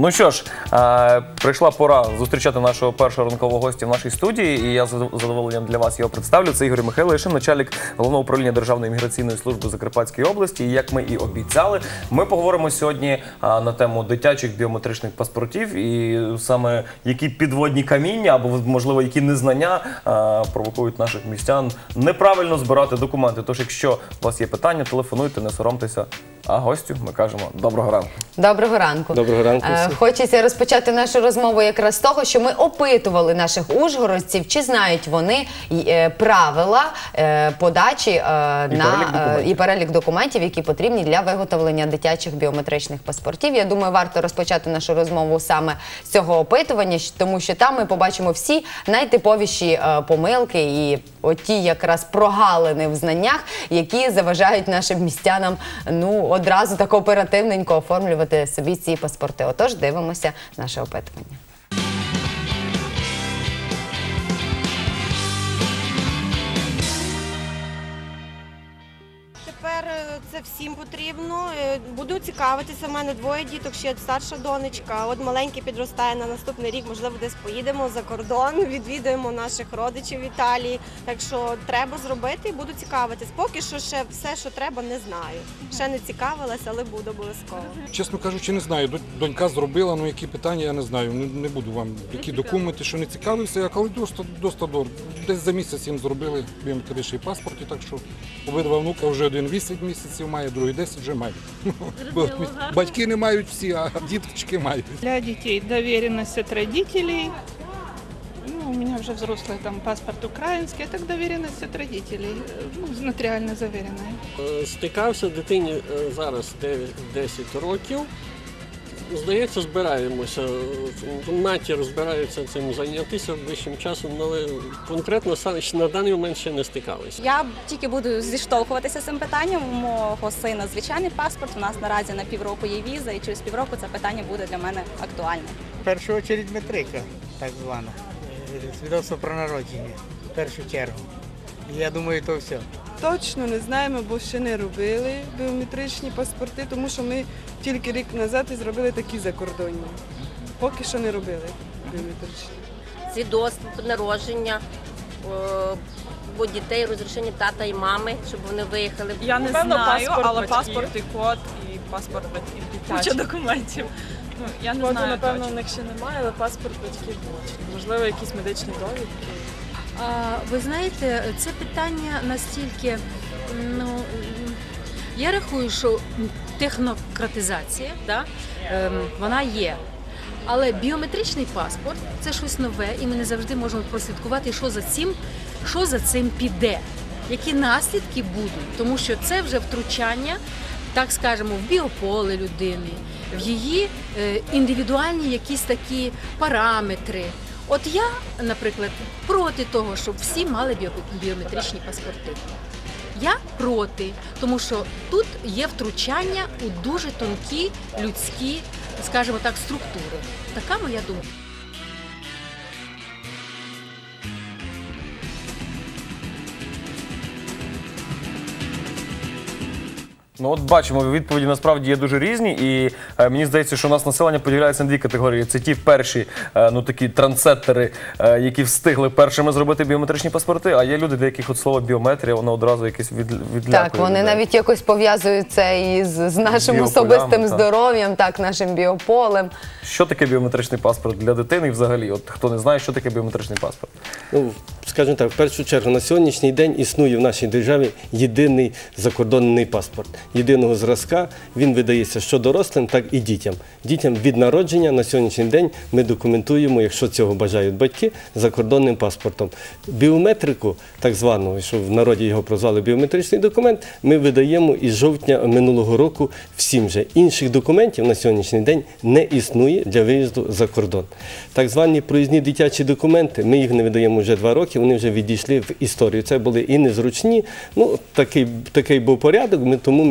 Ну що ж, прийшла пора зустрічати нашого першого ранкового гостя в нашій студії, і я з задоволенням для вас його представлю. Це Ігор Михайлишин, начальник Головного управління Державної міграційної служби Закарпатської області. І як ми і обіцяли, ми поговоримо сьогодні на тему дитячих біометричних паспортів і саме які підводні каміння або, можливо, які незнання провокують наших містян неправильно збирати документи. Тож, якщо у вас є питання, телефонуйте, не соромтеся. А гостю ми кажемо доброго ранку. Доброго ранку. Доброго ранку. Хочеться розпочати нашу розмову якраз з того, що ми опитували наших ужгородців, чи знають вони правила подачі і перелік документів, які потрібні для виготовлення дитячих біометричних паспортів. Я думаю, варто розпочати нашу розмову саме з цього опитування, тому що там ми побачимо всі найтиповіші помилки і оті якраз прогалини в знаннях, які заважають нашим містянам, одразу так оперативненько оформлювати собі ці паспорти. Отож, дивимося наше опитування. Тепер це всім потрібно. Буду цікавитися. У мене двоє діток, ще старша донечка. От маленький підростає на наступний рік, можливо, десь поїдемо за кордон, відвідаємо наших родичів в Італії. Так що треба зробити і буду цікавитись. Поки що ще все, що треба, не знаю. Ще не цікавилася, але буду обов'язково. Чесно кажучи, не знаю. Донька зробила, але які питання, я не знаю. Не буду вам, які документи, що не цікавився. Я коли досить дорого. Десь за місяць їм зробили біометричний паспорт, і так що обидва внука вже один 8 місяців має, другий 10 вже має. Батьки не мають всі, а діточки мають. Для детей доверенность от родителей. У меня уже взрослый там паспорт украинский, а так доверенность от родителей, нотаріально заверенная. Стикався дитині зараз 10 років. Здається, збираємося. Матір збирається цим зайнятися ближчим часом, але конкретно на даний момент ще не стикалися. Я тільки буду зіштовхуватися з цим питанням. У мого сина звичайний паспорт, у нас наразі на півроку є віза, і через півроку це питання буде для мене актуальне. В першу чергу метрика, так звана, свідоцтво про народження, в першу чергу. Я думаю, то все. Точно не знаємо, бо ще не робили біометричні паспорти, тому що ми тільки рік назад і зробили такі закордонні. Поки що не робили біометричні. Свідоцтво про народження, бо дітей, розрішення тата і мами, щоб вони виїхали. Я не знаю, але паспорт і код, і паспорт батьків, куча документів. Я не знаю. Коду, напевно, у них ще немає, але паспорт батьків точно. Можливо, якісь медичні довідки. Ви знаєте, це питання настільки, я рахую, що технократизація, вона є. Але біометричний паспорт – це щось нове, і ми не завжди можемо прослідкувати, що за цим піде, які наслідки будуть. Тому що це вже втручання, так скажемо, в біополе людини, в її індивідуальні якісь такі параметри. От я, наприклад, проти того, щоб всі мали біометричні паспорти. Я проти, тому що тут є втручання у дуже тонкі людські, скажімо так, структури. Така моя думка. Ну от бачимо, відповіді насправді є дуже різні, і мені здається, що у нас населення поділяється на дві категорії. Це ті перші, такі трансеттери, які встигли першими зробити біометричні паспорти, а є люди, для яких от слово біометрія, воно одразу якесь відлякує. Так, вони навіть якось пов'язують це із нашим особистим здоров'ям, так, нашим біополем. Що таке біометричний паспорт для дитини і взагалі? От хто не знає, що таке біометричний паспорт? Скажімо так, в першу чергу, на сьогоднішній день існує в нашій державі єдиний закордонний паспорт. Єдиного зразка, він видається що дорослим, так і дітям. Дітям від народження на сьогоднішній день ми документуємо, якщо цього бажають батьки, закордонним паспортом. Біометрику, так звану, що в народі його прозвали біометричний документ, ми видаємо із жовтня минулого року всім же. Інших документів на сьогоднішній день не існує для виїзду за кордон. Так звані проїзні дитячі документи, ми їх не видаємо вже 2 роки, вони вже відійшли в історію. Це були і незручні, такий був порядок, тому ми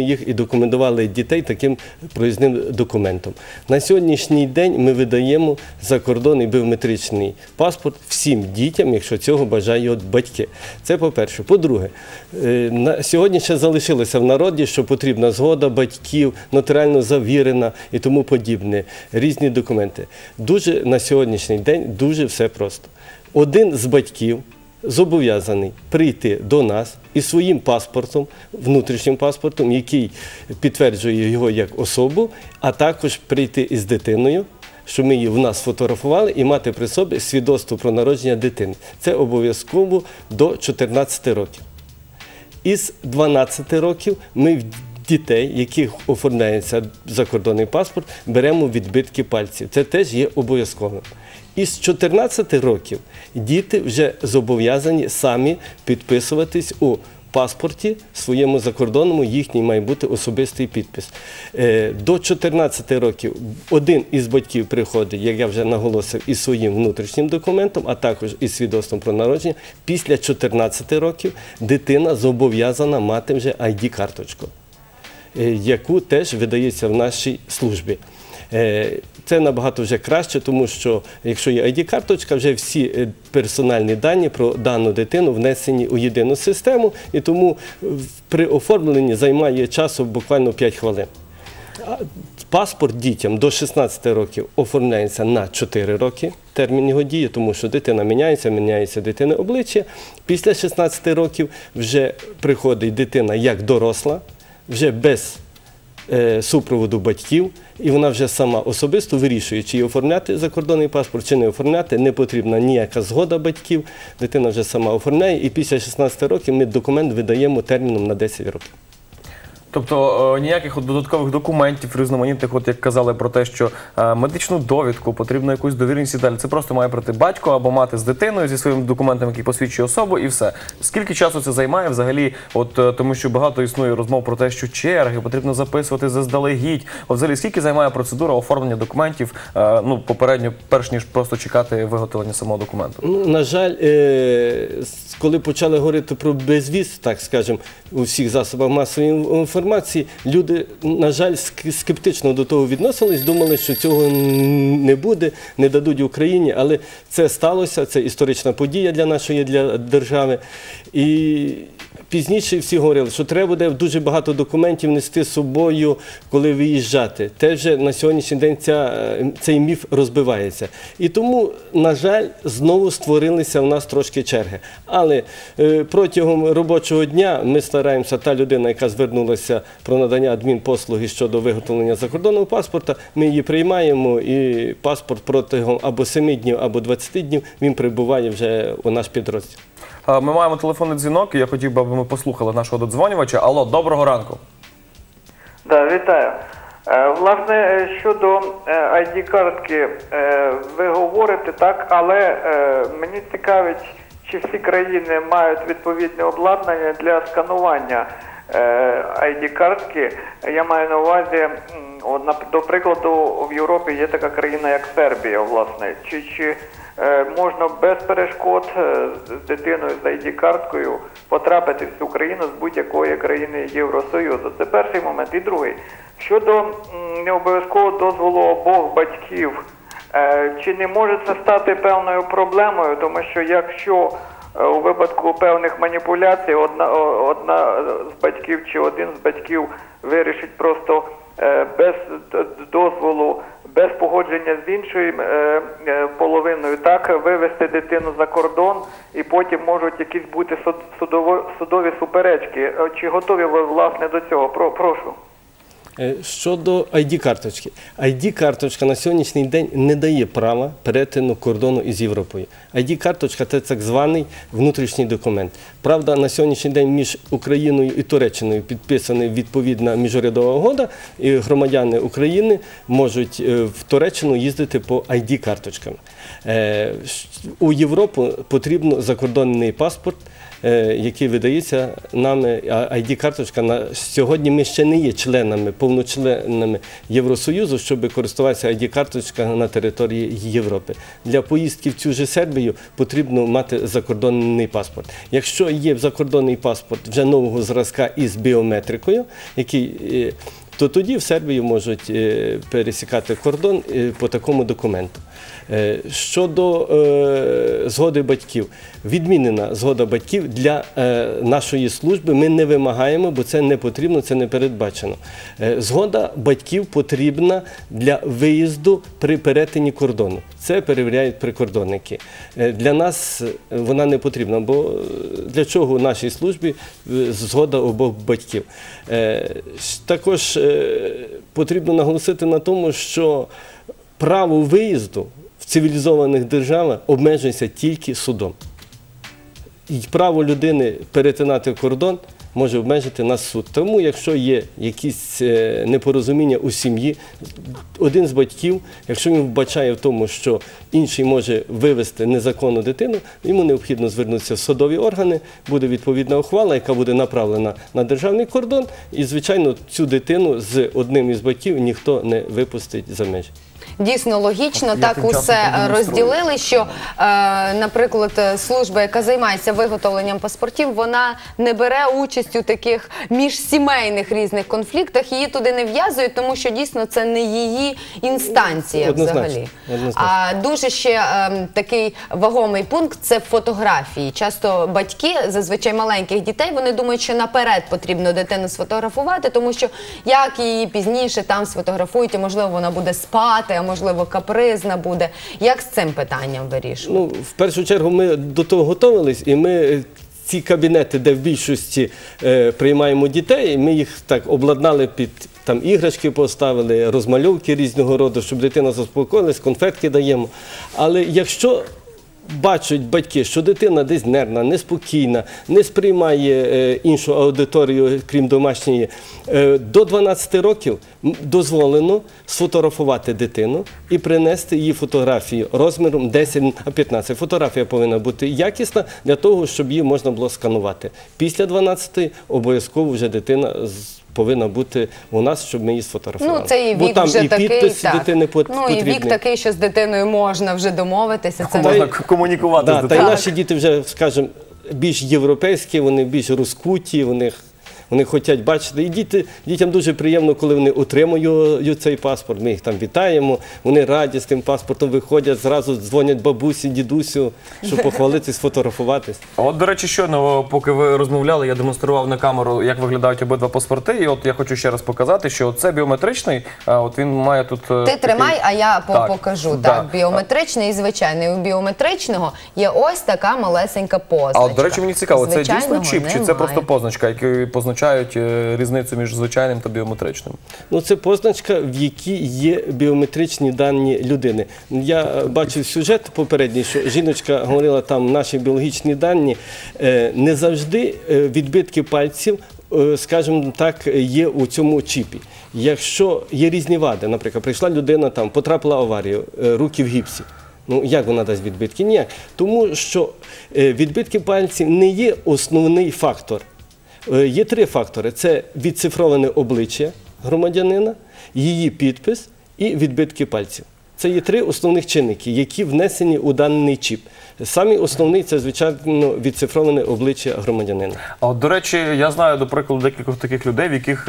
їх і документували дітей таким проїзним документом. На сьогоднішній день ми видаємо закордонний біометричний паспорт всім дітям, якщо цього бажають батьки. Це по-перше. По-друге, на сьогодні ще залишилося в народі, що потрібна згода батьків, нотаріально завірена і тому подібне, різні документи. Дуже на сьогоднішній день дуже все просто. Один з батьків зобов'язаний прийти до нас із своїм паспортом, внутрішнім паспортом, який підтверджує його як особу, а також прийти із дитиною, що ми її в нас сфотографували, і мати при собі свідоцтво про народження дитини. Це обов'язково до 14 років. Із 12 років ми в дітей, яких оформляється закордонний паспорт, беремо відбитки пальців. Це теж є обов'язковим. Із 14 років діти вже зобов'язані самі підписуватись у паспорті своєму закордонному, їхній має бути особистий підпис. До 14 років один із батьків приходить, як я вже наголосив, із своїм внутрішнім документом, а також із свідоцтвом про народження. Після 14 років дитина зобов'язана мати вже ID-карточку, яку теж видається в нашій службі. Це набагато вже краще, тому що якщо є ID-карточка, вже всі персональні дані про дану дитину внесені у єдину систему, і тому при оформленні займає часу буквально 5 хвилин. Паспорт дітям до 16 років оформляється на 4 роки, термін його дії, тому що дитина міняється дитини обличчя. Після 16 років вже приходить дитина як доросла, вже без супроводу батьків, і вона вже сама особисто вирішує, чи оформляти закордонний паспорт, чи не оформляти. Не потрібна ніяка згода батьків, дитина вже сама оформляє, і після 16 років ми документ видаємо терміном на 10 років. Тобто ніяких додаткових документів різноманітних, от як казали про те, що медичну довідку, потрібно якусь довіреність і далі. Це просто має прийти батько або мати з дитиною, зі своїм документом, який посвідчує особу, і все. Скільки часу це займає взагалі? От, тому що багато існує розмов про те, що черги потрібно записувати заздалегідь. От взагалі, скільки займає процедура оформлення документів, попередньо, перш ніж просто чекати виготовлення самого документу? Ну, на жаль, коли почали говорити про безвіз, так скажемо, у всіх засобах масової інформації, люди, на жаль, скептично до того відносились, думали, що цього не буде, не дадуть Україні, але це сталося, це історична подія для нашої держави. І пізніше всі говорили, що треба буде дуже багато документів нести з собою, коли виїжджати. Теж вже на сьогоднішній день цей міф розбивається. І тому, на жаль, знову створилися в нас трошки черги. Але протягом робочого дня ми стараємося, та людина, яка звернулася про надання адмінпослуги щодо виготовлення закордонного паспорта, ми її приймаємо, і паспорт протягом або 7 днів, або 20 днів він прибуває вже у наш підрозділ. Ми маємо телефонний дзвінок, і я хотів би, аби ми послухали нашого додзвонювача. Алло, доброго ранку. Так, вітаю. Власне, щодо ID-картки, ви говорите так, але мені цікавить, чи всі країни мають відповідне обладнання для сканування ID-картки. Я маю на увазі, до прикладу, в Європі є така країна, як Сербія, власне. Чи можна без перешкод з дитиною з ID-карткою потрапити в цю країну з будь-якої країни Євросоюзу? Це перший момент. І другий. Щодо необов'язкового дозволу обох батьків, чи не може це стати певною проблемою? Тому що якщо у випадку певних маніпуляцій одна з батьків чи один з батьків вирішить просто без дозволу, без погодження з іншою половиною, так, вивезти дитину за кордон, і потім можуть якісь бути судові суперечки. Чи готові ви, власне, до цього? Прошу. Щодо ID-карточки. ID-карточка на сьогоднішній день не дає права перетину кордону із Європою. ID-карточка – це так званий внутрішній документ. Правда, на сьогоднішній день між Україною і Туреччиною підписана відповідна міжурядова угода, і громадяни України можуть в Туреччину їздити по ID-карточкам. У Європу потрібно закордонний паспорт який видається нами, ID-карточка. Сьогодні ми ще не є членами, повночленами Євросоюзу, щоб користуватися ID-карточка на території Європи. Для поїздки в цю ж Сербію потрібно мати закордонний паспорт. Якщо є закордонний паспорт вже нового зразка із біометрикою, то тоді в Сербію можуть пересікати кордон по такому документу. Щодо згоди батьків, відмінена згода батьків для нашої служби ми не вимагаємо, бо це не потрібно, це не передбачено. Згода батьків потрібна для виїзду при перетині кордону. Це перевіряють прикордонники. Для нас вона не потрібна, бо для чого у нашій службі згода обох батьків? Також потрібно наголосити на тому, що право виїзду в цивілізованих державах обмежується тільки судом. І право людини перетинати кордон може обмежити нас суд. Тому, якщо є якісь непорозуміння у сім'ї, один з батьків, якщо він вбачає в тому, що інший може вивезти незаконну дитину, йому необхідно звернутися в судові органи, буде відповідна ухвала, яка буде направлена на державний кордон, і, звичайно, цю дитину з одним із батьків ніхто не випустить за межі. Дійсно логічно, так усе розділили, що, наприклад, служба, яка займається виготовленням паспортів, вона не бере участь у таких міжсімейних різних конфліктах, її туди не в'язують, тому що дійсно це не її інстанція взагалі. А дуже ще такий вагомий пункт – це фотографії. Часто батьки, зазвичай маленьких дітей, вони думають, що наперед потрібно дитину сфотографувати, тому що як її пізніше там сфотографують, і, можливо, вона буде спати, а можливо, капризна буде. Як з цим питанням вирішують? Ну, в першу чергу ми до того готувались, і ми ці кабінети, де в більшості приймаємо дітей, ми їх так обладнали під там іграшки поставили, розмальовки різного роду, щоб дитина заспокоїлась, конфетки даємо. Але якщо бачать батьки, що дитина десь нервна, неспокійна, не сприймає іншу аудиторію, крім домашньої, до 12 років дозволено сфотографувати дитину і принести її фотографію розміром 10×15. Фотографія повинна бути якісна для того, щоб її можна було сканувати. Після 12 обов'язково вже дитина повинна бути у нас, щоб ми її сфотографували. Ну, це і вік вже такий, так. Ну, і вік такий, що з дитиною можна вже домовитися. Можна комунікувати з дитиною. Та й наші діти вже, скажімо, більш європейські, вони більш розкуті, вони хочуть бачити. І дітям дуже приємно, коли вони отримують цей паспорт. Ми їх там вітаємо, вони раді з тим паспортом виходять, зразу дзвонять бабусі, дідусю, щоб похвалитись, сфотографуватись. От, до речі, щойно, поки ви розмовляли, я демонстрував на камеру, як виглядають обидва паспорти. І от я хочу ще раз показати, що це біометричний, от він має тут... Ти тримай, а я покажу. Так, біометричний і звичайний. У біометричного є ось така малесенька позначка. А от, до речі, мені цікаво, це дійсно чіп, чи це просто позначка, яка позначають різницю між звичайним та біометричним? Ну, це позначка, в якій є біометричні дані людини. Я бачив сюжет попередній, що жіночка говорила, там наші біологічні дані, не завжди відбитки пальців, скажімо так, є у цьому чіпі. Якщо є різні вади, наприклад, прийшла людина, там, потрапила в аварію, руки в гіпсі. Ну, як вона дасть відбитки? Ніяк. Тому що відбитки пальців не є основний фактор. Є три фактори. Це відцифроване обличчя громадянина, її підпис і відбитки пальців. Це є три основних чинники, які внесені у даний чіп. Самий основний – це, звичайно, відцифроване обличчя громадянина. А от, до речі, я знаю, до прикладу, декількох таких людей, в яких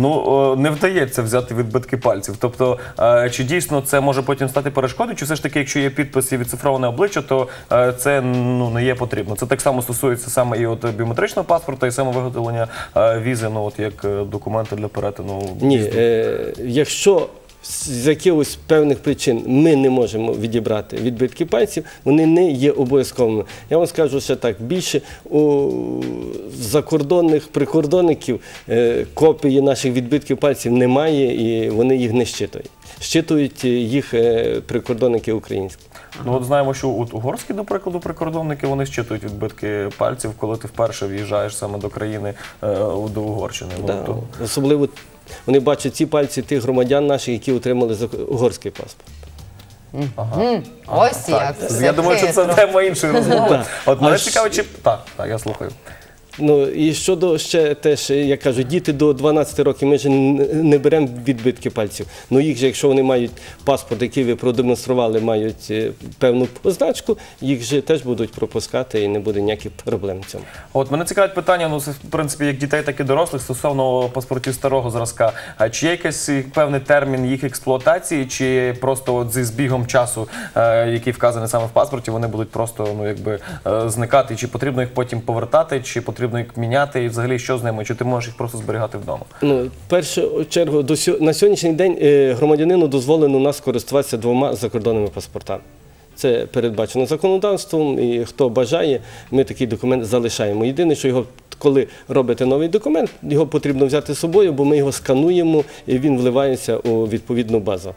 не вдається взяти відбитки пальців. Тобто, чи дійсно це може потім стати перешкодою, чи все ж таки, якщо є підпис і відцифроване обличчя, то це не є потрібно? Це так само стосується саме і от біометричного паспорта, і самовиготовлення візи, як документи для перетину в'їзду? Ні, якщо з якихось певних причин ми не можемо відібрати відбитки пальців, вони не є обов'язковими. Я вам скажу ще так, більше у закордонних прикордонників копії наших відбитків пальців немає і вони їх не щитують. Щитують їх прикордонники українські. Ну от знаємо, що угорські, до прикладу, прикордонники, вони щитують відбитки пальців, коли ти вперше в'їжджаєш саме до країни, до Угорщини. Особливо вони бачать ці пальці тих громадян наших, які отримали угорський паспорт. Ось як. Я думаю, що це тема іншої розмови. Так. От мене цікаво, чи... Так, я слухаю. Ну і щодо ще теж, як кажуть, діти до 12 років, ми ж не беремо відбитки пальців. Ну їх же, якщо вони мають паспорт, який ви продемонстрували, мають певну позначку, їх же теж будуть пропускати і не буде ніяких проблем в цьому. От мене цікавить питання, ну, в принципі, як дітей, так і дорослих, стосовно паспортів старого зразка. А чи є якийсь певний термін їх експлуатації, чи просто от зі збігом часу, який вказаний саме в паспорті, вони будуть просто, ну, якби, зникати? Чи потрібно їх потім повертати, чи потрібно їх міняти, і взагалі що з ними? Чи ти можеш їх просто зберігати вдома? Ну, в першу чергу, на сьогоднішній день громадянину дозволено у нас користуватися 2 закордонними паспортами. Це передбачено законодавством, і хто бажає, ми такий документ залишаємо. Єдине, що його, коли робите новий документ, його потрібно взяти з собою, бо ми його скануємо, і він вливається у відповідну базу.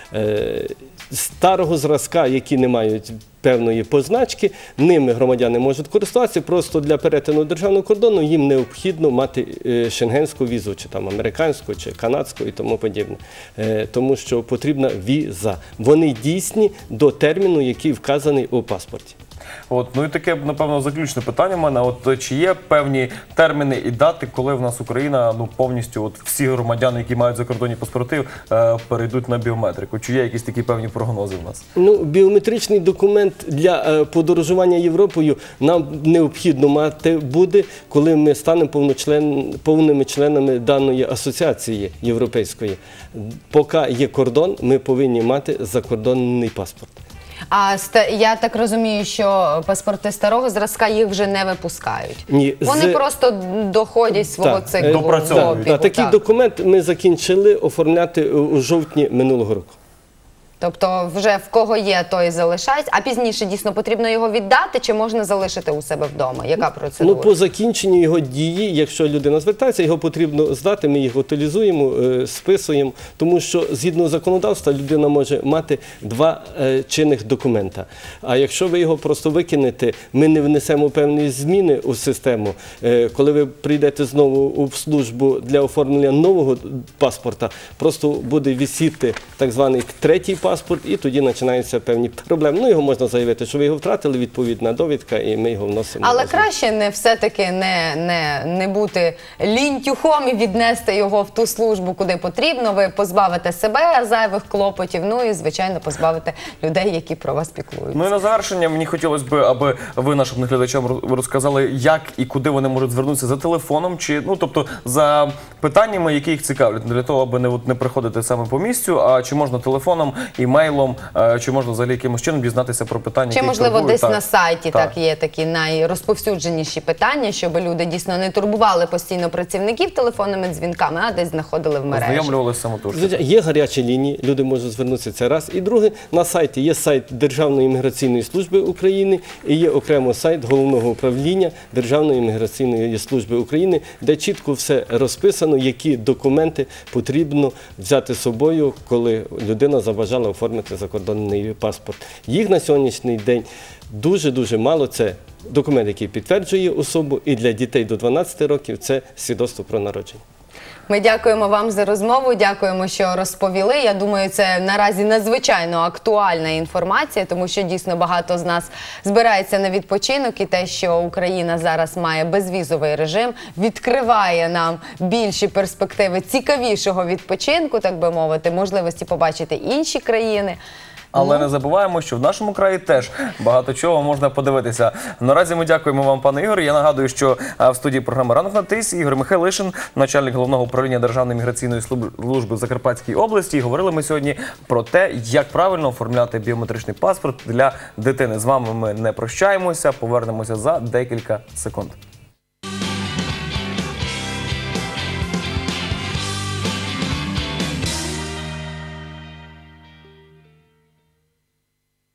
Старого зразка, які не мають певної позначки, ними громадяни можуть користуватися, просто для перетину державного кордону їм необхідно мати шенгенську візу, чи там американську, чи канадську і тому подібне. Тому що потрібна віза. Вони дійсні до терміну, який вказаний у паспорті. От, ну і таке, напевно, заключне питання в мене. От, чи є певні терміни і дати, коли в нас Україна, ну, повністю, от, всі громадяни, які мають закордонні паспорти, перейдуть на біометрику? Чи є якісь такі певні прогнози в нас? Ну, біометричний документ для подорожування Європою нам необхідно мати буде, коли ми станемо повними членами даної асоціації європейської. Поки є кордон, ми повинні мати закордонний паспорт. А я так розумію, що паспорти старого зразка їх вже не випускають. Ні, вони просто доходять свого циклу. Допрацьовують. Такий документ ми закінчили оформляти у жовтні минулого року. Тобто вже в кого є, той залишається, а пізніше дійсно потрібно його віддати, чи можна залишити у себе вдома? Яка процедура? Ну, по закінченню його дії, якщо людина звертається, його потрібно здати, ми їх утилізуємо, списуємо, тому що згідно законодавства людина може мати 2 чинних документа. А якщо ви його просто викинете, ми не внесемо певні зміни у систему. Коли ви прийдете знову в службу для оформлення нового паспорта, просто буде висіти так званий 3-й паспорт, і тоді починаються певні проблеми. Ну, його можна заявити, що ви його втратили, відповідна довідка, і ми його вносимо. Але краще все-таки не бути лінтюхом і віднести його в ту службу, куди потрібно. Ви позбавите себе зайвих клопотів, ну і, звичайно, позбавите людей, які про вас піклуються. Ну і на завершення мені хотілося б, аби ви нашим глядачам розказали, як і куди вони можуть звернутися: за телефоном, чи, ну, тобто, за питаннями, які їх цікавлять, для того, аби не приходити саме по місцю, а чи можна телефоном, імейлом, чи можна взагалі якимось чином дізнатися про питання, чи, можливо, десь на сайті так є такі найрозповсюдженіші питання, щоб люди дійсно не турбували постійно працівників телефонними дзвінками, а десь знаходили в мережі. Ознайомлювалися самотужки. Є гарячі лінії, люди можуть звернутися, це раз. І друге, на сайті є сайт Державної імміграційної служби України і є окремо сайт Головного управління Державної імміграційної служби України, де чітко все розписано, які документи потрібно взяти з собою, коли людина забажала оформити закордонний паспорт. Їх на сьогоднішній день дуже-дуже мало. Це документ, який підтверджує особу, і для дітей до 12 років це свідоцтво про народження. Ми дякуємо вам за розмову, дякуємо, що розповіли. Я думаю, це наразі надзвичайно актуальна інформація, тому що дійсно багато з нас збирається на відпочинок, і те, що Україна зараз має безвізовий режим, відкриває нам більші перспективи цікавішого відпочинку, так би мовити, можливості побачити інші країни. Але не забуваємо, що в нашому краї теж багато чого можна подивитися. Наразі ми дякуємо вам, пане Ігор. Я нагадую, що в студії програми «Ранок на тисі» Ігор Михайлишин, начальник Головного управління Державної міграційної служби в Закарпатській області. І говорили ми сьогодні про те, як правильно оформляти біометричний паспорт для дитини. З вами ми не прощаємося, повернемося за декілька секунд.